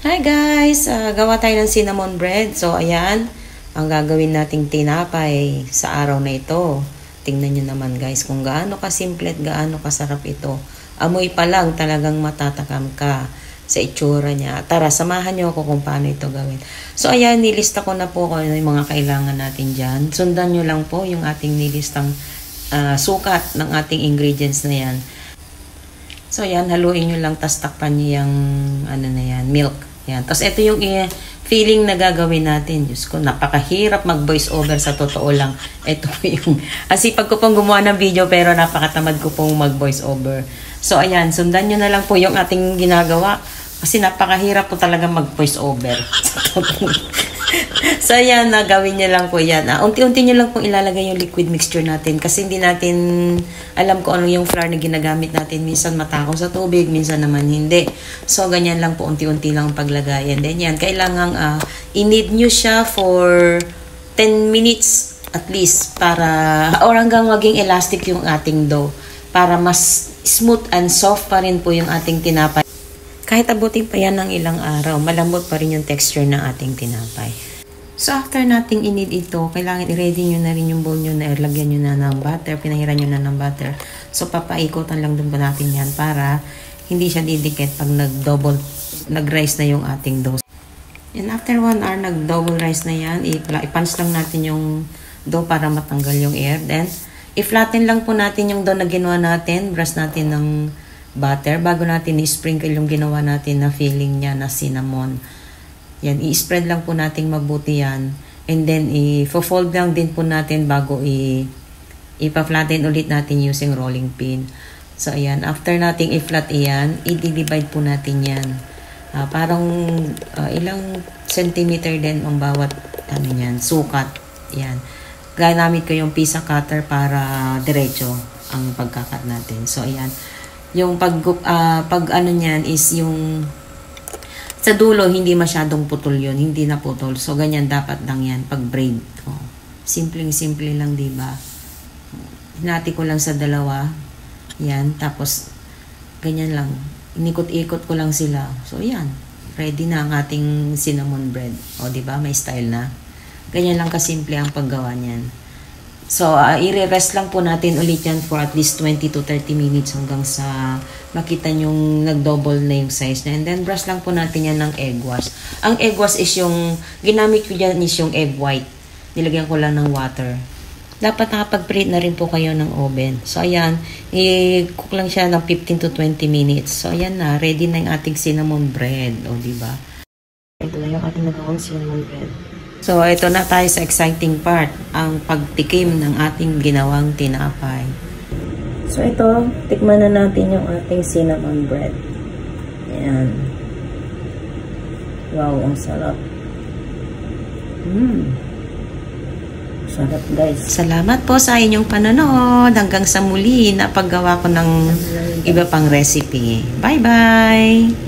Hi guys! Gawa tayo ng cinnamon bread. So ayan, ang gagawin nating tinapay sa araw na ito. Tingnan nyo naman guys kung gaano kasimple at gaano kasarap ito. Amoy pa lang talagang matatakam ka sa itsura niya. Tara, samahan nyo ako kung paano ito gawin. So ayan, nilista ko na po kung ano yung mga kailangan natin dyan. Sundan nyo lang po yung ating nilistang sukat ng ating ingredients na yan. So ayan, haluin nyo lang, tas takpan nyo yung ano na yan, milk. Yan. Tapos ito yung feeling na gagawin natin. Diyos ko, napakahirap mag-voice over sa totoo lang. Ito yung, asipag ko pong gumawa ng video pero napakatamad ko pong mag-voice over. So ayan, sundan nyo na lang po yung ating ginagawa. Kasi napakahirap po talaga mag-voice over. So ayan, gawin nyo lang po yan. Unti-unti nyo lang po ilalagay yung liquid mixture natin. Kasi hindi natin alam kung ano yung flour na ginagamit natin. Minsan matakaw sa tubig, minsan naman hindi. So ganyan lang po, unti-unti lang paglagay. And then yan, kailangan i-knead nyo siya for 10 minutes at least. Para, or hanggang maging elastic yung ating dough. Para mas smooth and soft pa rin po yung ating tinapay. Kahit abutin pa yan ng ilang araw, malambot pa rin yung texture ng ating tinapay. So, after nating inid ito, kailangan i-ready nyo na rin yung bowl nyo na lagyan nyo na ng butter, pinahiran nyo na ng butter. So, papaikotan lang din po natin yan para hindi siya didikit pag nag-rise na yung ating dough. And after 1 hour, nag-double rise na yan, i-punch lang natin yung dough para matanggal yung air. Then, i-flatten lang po natin yung dough na ginawa natin, brush natin ng butter bago natin i-sprinkle yung ginawa natin na filling niya na cinnamon. Yan, i-spread lang po natin mabuti yan. And then, i-fold lang din po natin bago ipa-flatten ulit natin using rolling pin. So, ayan. After nating i-flat iyan, i-divide po natin yan. Parang ilang centimeter din ang bawat sukat. Yan. Gamit ko yung pizza cutter para diretso ang pagkakat natin. So, ayan. Yung pag ano niyan is yung sa dulo, hindi masyadong putol yun. Hindi na putol. So, ganyan dapat lang yan pag braid. Oh. Simpleng-simple lang, diba? Hinati ko lang sa dalawa. Yan. Tapos, ganyan lang. Inikot-ikot ko lang sila. So, yan. Ready na ang ating cinnamon bread. O, diba? May style na. Ganyan lang kasimple ang paggawa niyan. So, i-rest lang po natin ulit yan for at least 20 to 30 minutes hanggang sa makita nyong nag-double na yung size na. And then, brush lang po natin yan ng egg wash. Ang egg wash is yung, ginamit ko dyan is yung egg white. Nilagyan ko lang ng water. Dapat nakapag-preheat na rin po kayo ng oven. So, ayan, i-cook lang siya ng 15 to 20 minutes. So, ayan na, ready na yung ating cinnamon bread. O, diba? Ito na yung ating nagawang cinnamon bread. So, ito na tayo sa exciting part, ang pagtikim ng ating ginawang tinapay. So, ito, tikman na natin yung ating cinnamon bread. Ayan. Wow, ang sarap. Sarap, guys. Salamat po sa inyong panonood. Hanggang sa muli na paggawa ko ng iba pang recipe. Bye-bye!